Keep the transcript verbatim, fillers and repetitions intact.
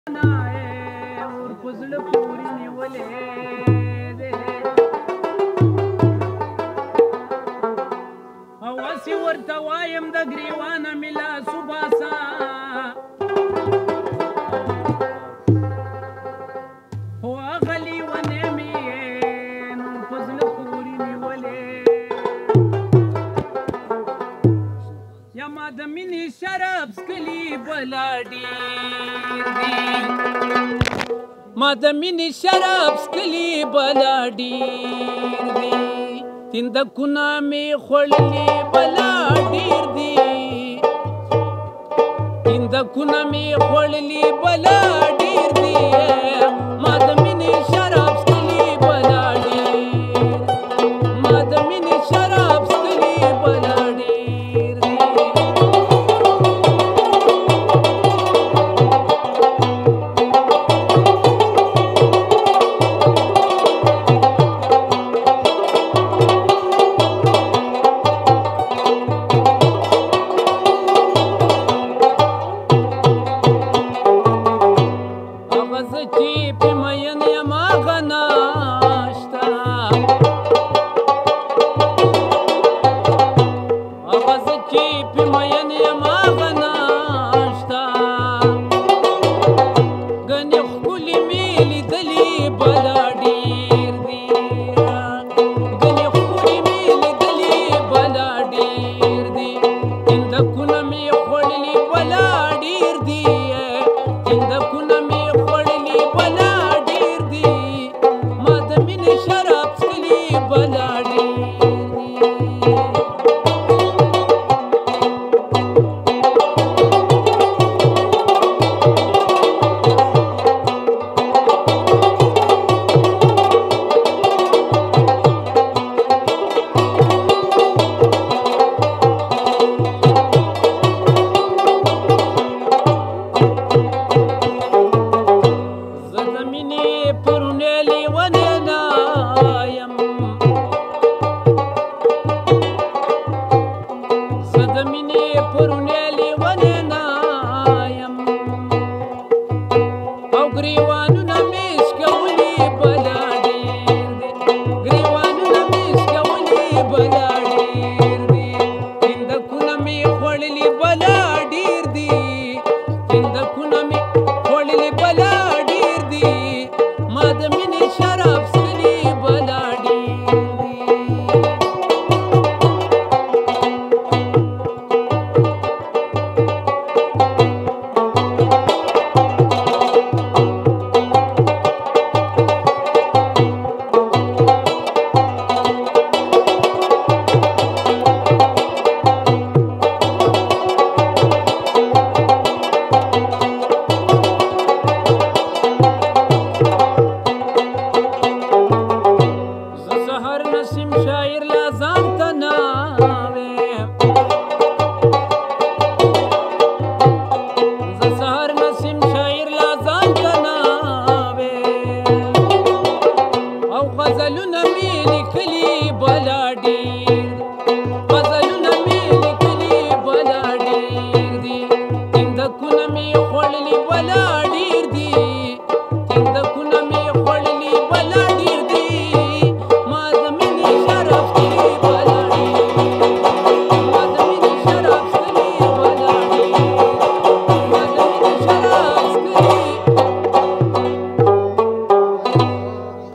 और फजल पूरी निवले दे हवासी ورته وایم د ګریوانه ملا صباسا هو غلی ونه می نور فضل پوری نیولې یا ما د مینې شراب سکلی بلا ډیر دی ما د مینې شراب سکلی بلا ډیر دی تندکونه مې خوړلي بلا ډیر دي تندکونه مې خوړلي بلا ډیر دي ما د مینې شراب سکلي بلا ډیر ما د مینې شراب سکلي بلا ډیر دي Griwan